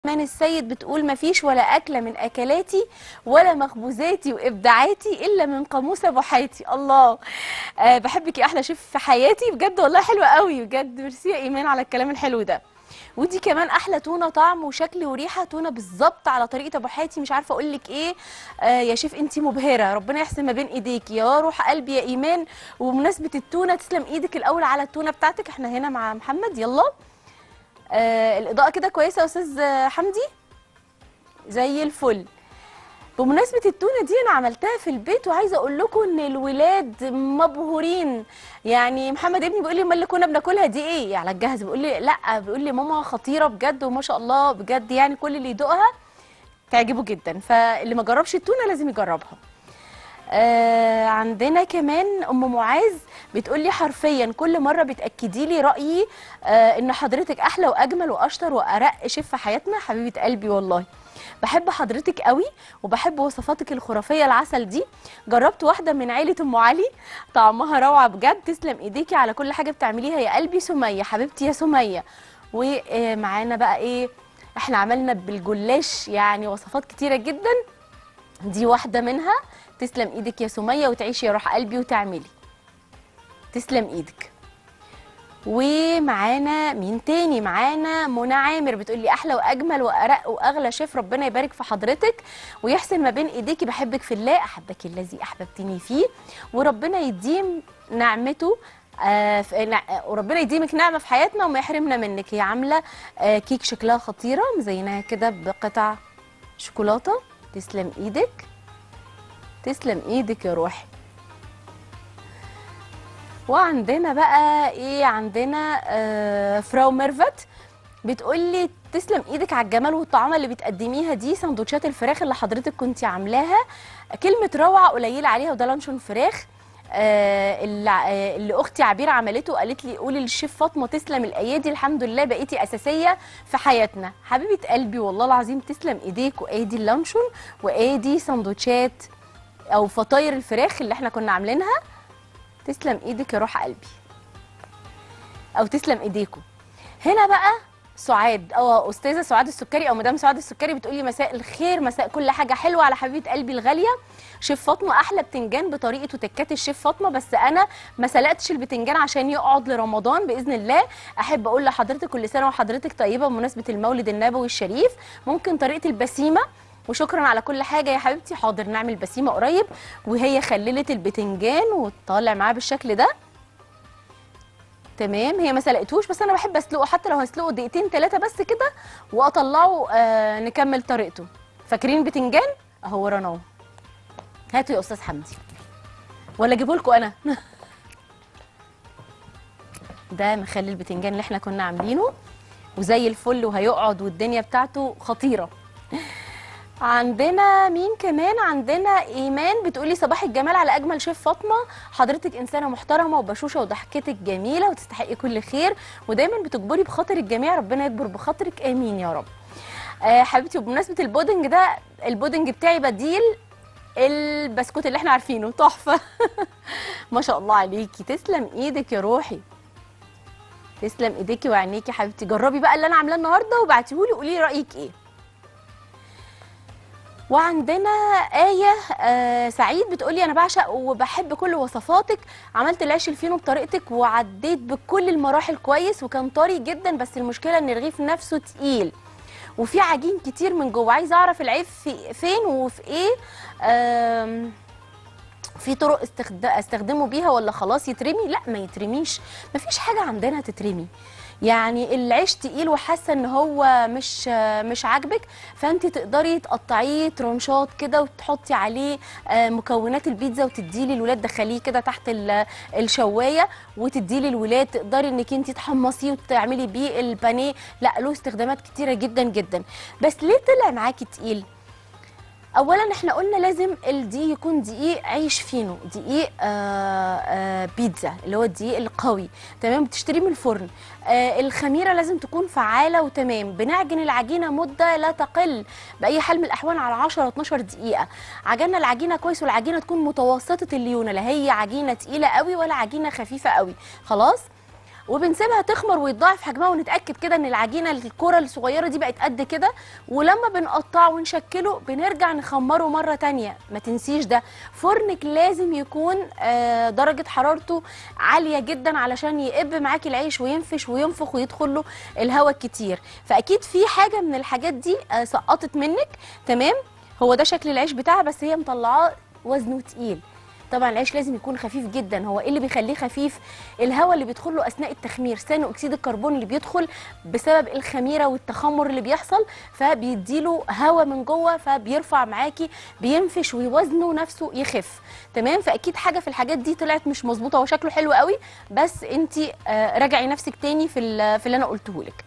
من السيد بتقول مفيش ولا أكلة من أكلاتي ولا مخبوزاتي وإبداعاتي إلا من قاموس أبو حياتي. الله. بحبك يا أحلى شيف في حياتي بجد، والله حلوة قوي بجد. ميرسي يا إيمان على الكلام الحلو ده. ودي كمان أحلى تونة، طعم وشكل وريحة تونة بالظبط على طريقة أبو حياتي، مش عارفة أقول لك إيه. يا شيف أنتي مبهرة، ربنا يحسن ما بين إيديكي يا روح قلبي يا إيمان. وبمناسبة التونة، تسلم إيدك الأول على التونة بتاعتك. إحنا هنا مع محمد. يلا. الإضاءة كده كويسة يا أستاذ حمدي؟ زي الفل. بمناسبة التونة دي أنا عملتها في البيت، وعايزة أقول لكم إن الولاد مبهورين. يعني محمد ابني بيقول لي أمال اللي كنا بناكلها دي إيه؟ على الجاهز. بيقول لي لأ، بيقول لي ماما خطيرة بجد وما شاء الله بجد، يعني كل اللي يدوقها تعجبه جدا. فاللي ما جربش التونة لازم يجربها. عندنا كمان ام معاذ بتقولي حرفيا كل مره بتاكدي لي رايي ان حضرتك احلى واجمل واشطر وارق شيف في حياتنا. حبيبه قلبي والله بحب حضرتك قوي، وبحب وصفاتك الخرافيه العسل دي. جربت واحده من عيله ام علي، طعمها روعه بجد. تسلم ايديكي على كل حاجه بتعمليها يا قلبي. سميه حبيبتي يا سميه. ومعانا بقى ايه، احنا عملنا بالجلاش يعني وصفات كتيره جدا، دي واحده منها. تسلم ايدك يا سميه، وتعيشي يا روح قلبي وتعملي. تسلم ايدك. ومعانا مين تاني؟ معانا منى عامر بتقولي احلى واجمل وارق واغلى شيف، ربنا يبارك في حضرتك ويحسن ما بين ايديكي. بحبك في الله، احبك الذي احببتني فيه، وربنا يديم نعمته. وربنا يديمك نعمه في حياتنا وما يحرمنا منك. هي عامله كيك شكلها خطيره، مزيناها كده بقطع شوكولاته. تسلم ايدك. تسلم ايدك يا روحي. وعندنا بقى ايه، عندنا فراو ميرفت بتقولي تسلم ايدك على الجمال والطعامه اللي بتقدميها دي. سندوتشات الفراخ اللي حضرتك كنتي عاملاها كلمه روعه قليله عليها، وده لانشون فراخ اللي اختي عبير عملته. قالت لي قولي للشيف فاطمه تسلم الايادي، الحمد لله بقيتي اساسيه في حياتنا. حبيبه قلبي والله العظيم تسلم ايديك. وادي اللانشون، وادي سندوتشات او فطاير الفراخ اللي احنا كنا عاملينها. تسلم ايدك يا روح قلبي، او تسلم ايديكم. هنا بقى سعاد او استاذه سعاد السكري او مدام سعاد السكري بتقولي مساء الخير، مساء كل حاجه حلوه على حبيبه قلبي الغاليه شيف فاطمه. احلى بتنجان بطريقه وتكات الشيف فاطمه، بس انا ما سلقتش البتنجان عشان يقعد لرمضان باذن الله. احب اقول لحضرتك كل سنه وحضرتك طيبه بمناسبه المولد النبوي الشريف. ممكن طريقه البسيمه؟ وشكرا على كل حاجه يا حبيبتي. حاضر نعمل بسيمه قريب. وهي خللت البتنجان وطالع معاه بالشكل ده. تمام. هي ما سلقتوش، بس انا بحب اسلقه، حتى لو هسلقه دقيقتين 3 بس كده واطلعه نكمل طريقته. فاكرين البتنجان اهو ورانا. هاتوا يا استاذ حمدي ولا اجيبه لكم انا؟ ده مخلي البتنجان اللي احنا كنا عاملينه وزي الفل، وهيقعد والدنيا بتاعته خطيره. عندنا مين كمان؟ عندنا ايمان بتقولي صباح الجمال على اجمل شيف فاطمه. حضرتك انسانه محترمه وبشوشه وضحكتك جميله وتستحقي كل خير، ودايما بتجبري بخاطر الجميع، ربنا يكبر بخاطرك امين يا رب. حبيبتي وبمناسبه البودنج ده، البودنج بتاعي بديل البسكوت اللي احنا عارفينه، تحفه. ما شاء الله عليكي. تسلم ايدك يا روحي. تسلم ايديكي وعينيكي حبيبتي. جربي بقى اللي انا عاملاه النهارده وبعتيهولي قولي لي رايك ايه. وعندنا آية سعيد بتقولي أنا بعشق وبحب كل وصفاتك. عملت العيش الفينو بطريقتك وعديت بكل المراحل كويس وكان طري جدا، بس المشكلة إن الرغيف نفسه تقيل وفي عجين كتير من جوه. عايزة أعرف العيب فين وفي إيه. في طرق استخدمه بيها ولا خلاص يترمي؟ لا ما يترميش، مفيش حاجة عندنا تترمي. يعني العيش تقيل وحاسه ان هو مش عاجبك، فانت تقدري تقطعيه ترنشات كده وتحطي عليه مكونات البيتزا وتديه للولاد. دخليه كده تحت الشوايه وتديه للولاد. تقدري انك انت تحمصيه وتعملي بيه البانيه. لا له استخدامات كتيره جدا جدا. بس ليه طلع معاكي تقيل؟ اولا احنا قلنا لازم الدقيق يكون دقيق عيش فينو، دقيق بيتزا اللي هو الدقيق القوي. تمام. بتشتريه من الفرن. الخميره لازم تكون فعاله وتمام. بنعجن العجينه مده لا تقل باي حال من الاحوال على 10 12 دقيقه. عجننا العجينه كويس، والعجينه تكون متوسطه الليونه، لا هي عجينه تقيله قوي ولا عجينه خفيفه قوي. خلاص. وبنسيبها تخمر ويتضاعف حجمها، ونتاكد كده ان العجينه الكره الصغيره دي بقت قد كده. ولما بنقطعه ونشكله بنرجع نخمره مره تانية. ما تنسيش ده، فرنك لازم يكون درجه حرارته عاليه جدا علشان يقب معاكي العيش وينفش وينفخ ويدخل له الهواء الكتير. فاكيد في حاجه من الحاجات دي سقطت منك. تمام. هو ده شكل العيش بتاعها، بس هي مطلعاه وزنه تقيل. طبعا العيش لازم يكون خفيف جدا. هو ايه اللي بيخليه خفيف؟ الهواء اللي بيدخل له اثناء التخمير، ثاني اكسيد الكربون اللي بيدخل بسبب الخميره والتخمر اللي بيحصل، فبيديله هواء من جوه فبيرفع معاكي، بينفش ووزنه نفسه يخف. تمام. فاكيد حاجه في الحاجات دي طلعت مش مظبوطه. هو شكله حلو قوي، بس انت راجعي نفسك تاني في اللي انا قلته لك.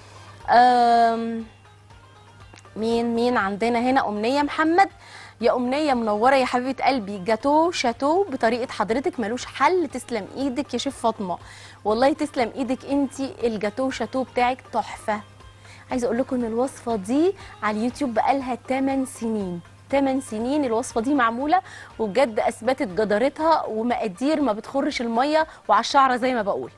مين عندنا هنا؟ أمنية محمد. يا أمنية منورة يا حبيبة قلبي. جاتو شاتو بطريقة حضرتك ملوش حل. تسلم ايدك يا شيف فاطمة، والله تسلم ايدك انتي. الجاتو شاتو بتاعك تحفة. عايزة اقول لكم ان الوصفة دي على اليوتيوب بقالها 8 سنين. 8 سنين الوصفة دي معمولة، وبجد اثبتت جدارتها، ومقادير ما بتخرش المية وعلى الشعرة زي ما بقول.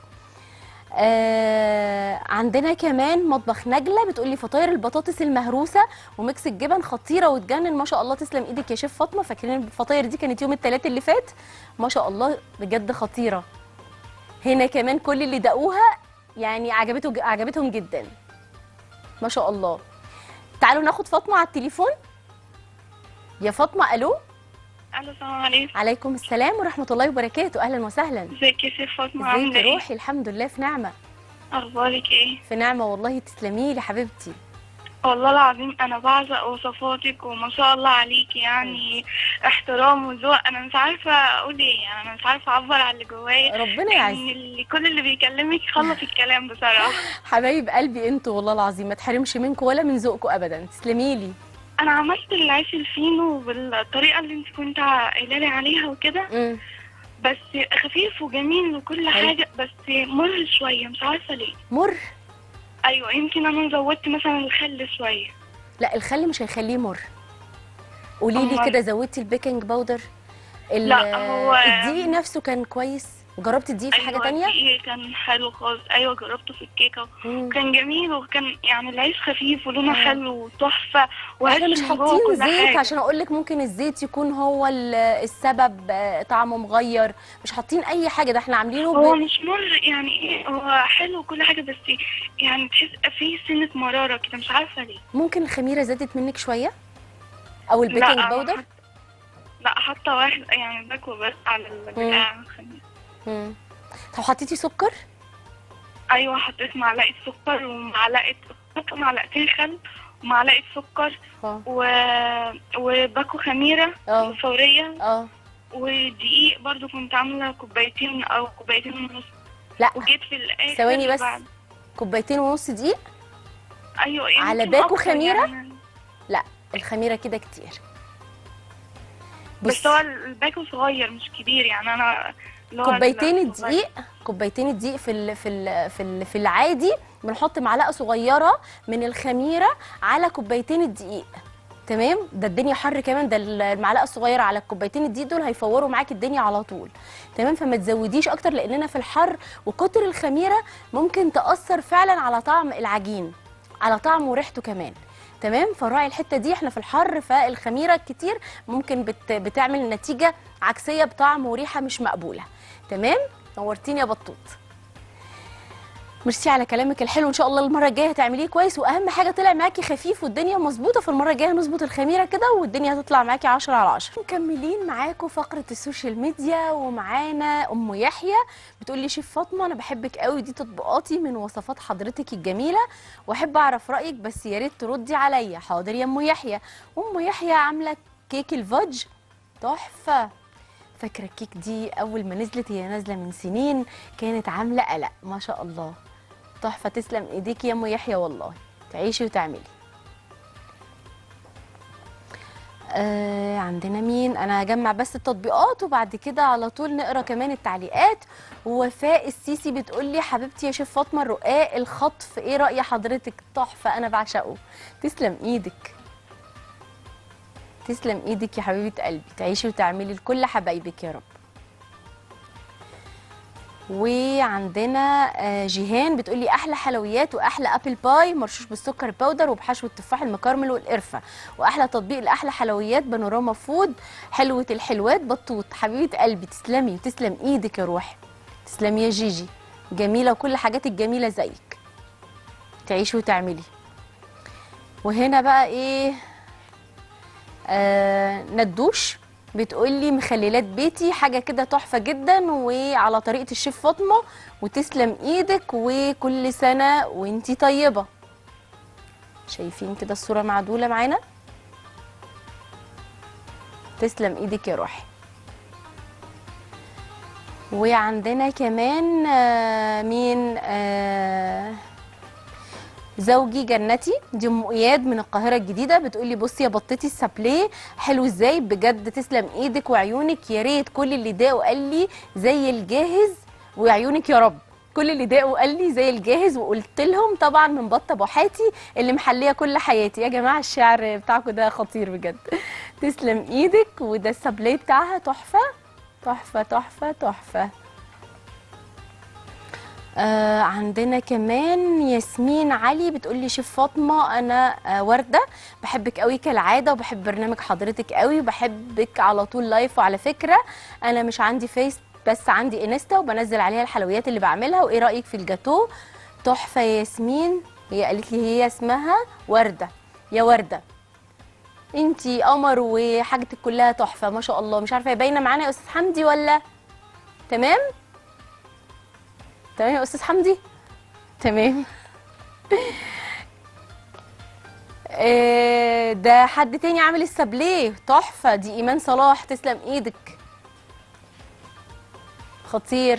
عندنا كمان مطبخ نجلة بتقولي فطاير البطاطس المهروسة وميكس الجبن خطيرة وتجنن. ما شاء الله تسلم ايدك يا شيف فاطمة. فاكرين الفطاير دي كانت يوم الثلاث اللي فات؟ ما شاء الله بجد خطيرة. هنا كمان كل اللي دقوها يعني عجبتهم جدا ما شاء الله. تعالوا ناخد فاطمة على التليفون. يا فاطمة، الو. الو، السلام عليكم. عليكم السلام ورحمة الله وبركاته. اهلا وسهلا. ازيك يا شيف فاطمة؟ عاملة ازيك ايه؟ روحي؟ الحمد لله في نعمة. اخبارك ايه؟ في نعمة والله. تسلمي لي حبيبتي. والله العظيم انا بعشق وصفاتك وما شاء الله عليكي، يعني احترام وذوق. انا مش عارفه اقول ايه، يعني انا مش عارفه اعبر عن اللي جوايا. ربنا يعزك. كل اللي بيكلمك يخلص الكلام بصراحه. حبايب قلبي انتوا والله العظيم ما تحرمش منكم ولا من ذوقكم ابدا. تسلمي لي. انا عملت العيش الفينو بالطريقه اللي انت كنت قايله لي عليها وكده، بس خفيف وجميل وكل حاجه، بس مر شويه، مش عارفه ليه. مر؟ ايوه، يمكن انا زودت مثلا الخل شويه. لا، الخل مش هيخليه مر. قولي لي كده، زودتي البيكنج باودر؟ لا، هو الدقيق نفسه كان كويس؟ جربتي الدقيق في حاجه تانية؟ الدقيق كان حلو خالص. ايوه جربته في الكيكه وكان جميل، وكان يعني العيش خفيف ولونه حلو وتحفه. احنا مش حاطين زيت عشان اقول لك ممكن الزيت يكون هو السبب، طعمه مغير. مش حاطين اي حاجه، ده احنا عاملينه هو مش مر يعني، هو حلو وكل حاجه، بس يعني تحس فيه سنه مراره كده، مش عارفه ليه. ممكن الخميره زادت منك شويه او البيكنج باودر؟ لا، حاطه واحد يعني باكو بس على البتاع الخميره. طب حطيتي سكر؟ ايوه حطيت معلقه سكر معلقتين خل ومعلقه سكر وباكو خميره فوريه ودقيق برضو. كنت عامله كوبايتين او كوبايتين ونص. لا، وجيت في الاخر ثواني بس. كوبايتين ونص دقيق؟ ايوه يعني على باكو خميره يعني. لا، الخميره كده كتير. بس هو الباكو صغير مش كبير، يعني انا كوبايتين الدقيق في العادي بنحط معلقه صغيره من الخميره على كوبايتين الدقيق. تمام. ده الدنيا حر كمان، ده المعلقه الصغيره على الكوبايتين الدقيق دول هيفوروا معاكي الدنيا على طول. تمام. فما تزوديش اكتر لاننا في الحر، وكتر الخميره ممكن تاثر فعلا على طعم العجين، على طعمه وريحته كمان. تمام. فراعي الحته دي، احنا في الحر فالخميره الكتير ممكن بتعمل نتيجه عكسيه بطعم وريحه مش مقبوله. تمام. نورتيني يا بطوط. ميرسي على كلامك الحلو. ان شاء الله المره الجايه هتعمليه كويس، واهم حاجه طلع معاكي خفيف والدنيا مظبوطه. فالمره الجايه نظبط الخميره كده والدنيا هتطلع معاكي 10 على 10. مكملين معاكم فقره السوشيال ميديا، ومعانا ام يحيى بتقول لي شيف فاطمه انا بحبك قوي، دي تطبيقاتي من وصفات حضرتك الجميله، واحب اعرف رايك بس يا ريت تردي عليا. حاضر يا ام يحيى. ام يحيى عامله كيك الفudge تحفه. فاكره الكيك دي اول ما نزلت، هي نازله من سنين، كانت عامله قلق. ما شاء الله تحفه. تسلم ايديكي يا ام يحيى والله، تعيشي وتعملي. عندنا مين؟ انا هجمع بس التطبيقات وبعد كده على طول نقرا كمان التعليقات. وفاء السيسي بتقول لي حبيبتي يا شيف فاطمه الرقاق الخطف ايه راي حضرتك؟ تحفه، انا بعشقه. تسلم ايدك. تسلم ايدك يا حبيبه قلبي، تعيشي وتعملي لكل حبايبك يا رب. وعندنا جيهان بتقولي احلى حلويات واحلى ابل باي مرشوش بالسكر باودر وبحشو التفاح المكرمل والقرفه، واحلى تطبيق لاحلى حلويات بانوراما فود، حلوه الحلوات بطوط. حبيبه قلبي تسلمي وتسلم ايدك يا روحي، تسلمي يا جيجي، جميله وكل حاجاتك جميله زيك، تعيشي وتعملي. وهنا بقى ايه، ندوش بتقولي مخللات بيتي حاجه كده تحفه جدا وعلى طريقه الشيف فاطمه، وتسلم ايدك وكل سنه وانتي طيبه. شايفين كده الصوره معدوله معانا؟ تسلم ايدك يا روحي. وعندنا كمان مين، زوجي جنتي، دي ام اياد من القاهره الجديده، بتقولي بصي يا بطتي السابليه حلو ازاي بجد، تسلم ايدك وعيونك، يا ريت كل اللي داقوا قال لي زي الجاهز، وعيونك يا رب. كل اللي داقوا قال لي زي الجاهز، وقلت لهم طبعا من بطه ابو حاتي اللي محليه كل حياتي. يا جماعه الشعر بتاعكم ده خطير بجد. تسلم ايدك، وده السابليه بتاعها تحفه تحفه تحفه تحفه. عندنا كمان ياسمين علي بتقولي شيف فاطمه انا ورده بحبك قوي كالعاده، وبحب برنامج حضرتك قوي، وبحبك على طول لايف. وعلى فكره انا مش عندي فيس بس عندي انستا وبنزل عليها الحلويات اللي بعملها، وايه رايك في الجاتو؟ تحفه يا ياسمين. هي قالت لي هي اسمها ورده. يا ورده انتي قمر وحاجتك كلها تحفه ما شاء الله. مش عارفه هي باينه معانا يا استاذ حمدي ولا تمام؟ تمام يا استاذ حمدي؟ تمام. ده حد تاني عامل السابليه تحفه، دي ايمان صلاح، تسلم ايدك، خطير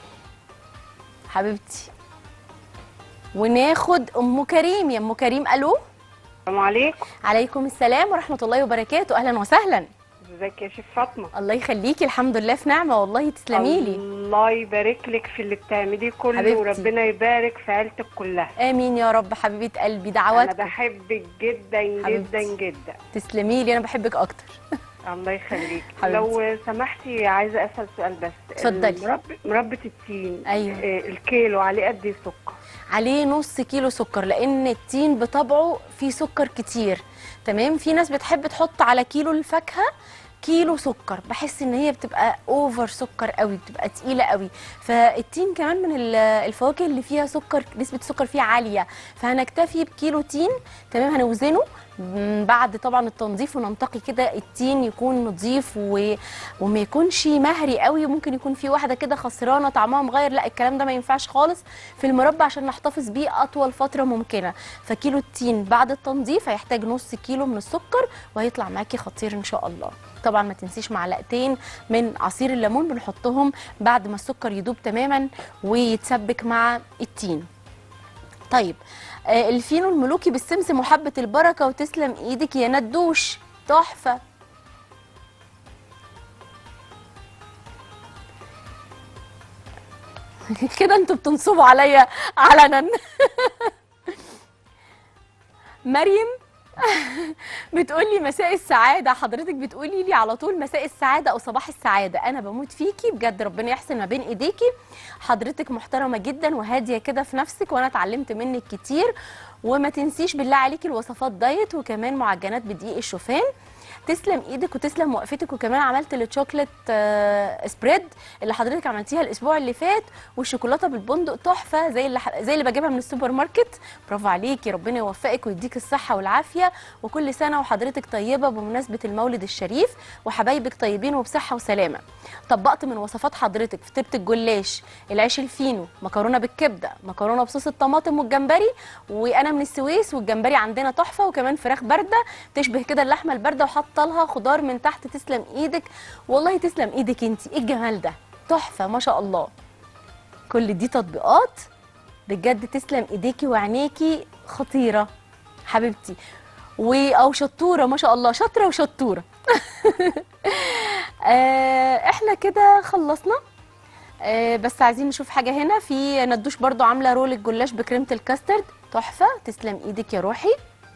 حبيبتي. وناخد ام كريم. يا ام كريم الو. السلام عليكم. عليكم السلام ورحمه الله وبركاته، اهلا وسهلا. ازيك يا شيف فاطمه؟ الله يخليكي، الحمد لله في نعمه والله، تسلمي لي. الله يبارك لك في اللي بتعمليه كله حبيبتي. وربنا يبارك في عيلتك كلها. امين يا رب حبيبه قلبي، دعواتكم. انا بحبك جدا حبيبتي. جدا جدا. تسلمي لي، انا بحبك اكتر. الله يخليك. حبيبتي. لو سمحتي عايزه اسال سؤال بس. اتفضلي. مربى التين. أيوه. الكيلو عليه قد ايه سكر؟ عليه نص كيلو سكر، لان التين بطبعه فيه سكر كتير. تمام. في ناس بتحب تحط على كيلو الفاكهه كيلو سكر، بحس ان هي بتبقى اوفر سكر قوي، بتبقى تقيله قوي. فالتين كمان من الفواكه اللي فيها سكر، نسبه السكر فيها عاليه، فهنكتفي بكيلو تين. تمام. هنوزنه بعد طبعا التنظيف وننتقي كده التين يكون نظيف وما يكونش مهري قوي، ممكن يكون في واحده كده خسرانه طعمها مغير، لا الكلام ده ما ينفعش خالص في المربى عشان نحتفظ بيه اطول فتره ممكنه. فكيلو التين بعد التنظيف هيحتاج نص كيلو من السكر، وهيطلع معاكي خطير ان شاء الله. طبعا ما تنسيش معلقتين من عصير الليمون بنحطهم بعد ما السكر يدوب تماما ويتسبك مع التين. طيب الفينو الملوكي بالسمسم وحبه البركه، وتسلم ايدك يا ندوش، تحفه. كده انتوا بتنصبوا عليا علنا. مريم بتقولي مساء السعاده، حضرتك بتقولي لي على طول مساء السعاده او صباح السعاده، انا بموت فيكي بجد، ربنا يحسن ما بين ايديكي. حضرتك محترمه جدا وهاديه كده في نفسك، وانا اتعلمت منك كتير. وما تنسيش بالله عليكي الوصفات دايت، وكمان معجنات بدقيق الشوفان. تسلم ايدك وتسلم وقفتك. وكمان عملت الشوكليت سبريد اللي حضرتك عملتيها الاسبوع اللي فات، والشوكولاته بالبندق تحفه زي اللي بجيبها من السوبر ماركت. برافو عليكي، ربنا يوفقك ويديك الصحه والعافيه، وكل سنه وحضرتك طيبه بمناسبه المولد الشريف، وحبايبك طيبين وبصحه وسلامه. طبقت من وصفات حضرتك فطيره الجلاش، العيش الفينو، مكرونه بالكبده، مكرونه بصوص الطماطم والجمبري، وانا من السويس والجمبري عندنا تحفه، وكمان فراخ بارده تشبه كده اللحمه البارده وحاطه لها خضار من تحت. تسلم ايدك والله، تسلم ايدك انتي، ايه الجمال ده، تحفه ما شاء الله. كل دي تطبيقات بجد، تسلم ايديكي وعينيكي، خطيره حبيبتي او شطوره ما شاء الله، شاطره وشطوره. احنا كده خلصنا. بس عايزين نشوف حاجه هنا. في ندوش برضو عامله رول الجلاش بكريمه الكاسترد، تحفه، تسلم ايدك يا روحي،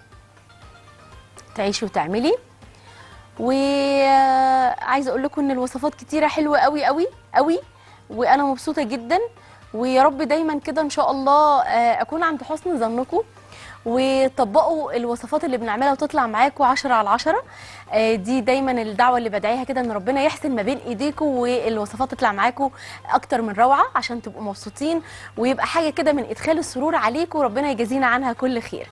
تعيشي وتعملي. وعايزه اقول لكم ان الوصفات كتيره حلوه قوي قوي قوي، وانا مبسوطه جدا، ويا رب دايما كده ان شاء الله اكون عند حسن ظنكم، وطبقوا الوصفات اللي بنعملها وتطلع معاكم 10 على 10. دي دايما الدعوه اللي بدعيها كده، ان ربنا يحسن ما بين ايديكم والوصفات تطلع معاكم اكتر من روعه عشان تبقوا مبسوطين، ويبقى حاجه كده من ادخال السرور عليكم، وربنا يجازينا عنها كل خير.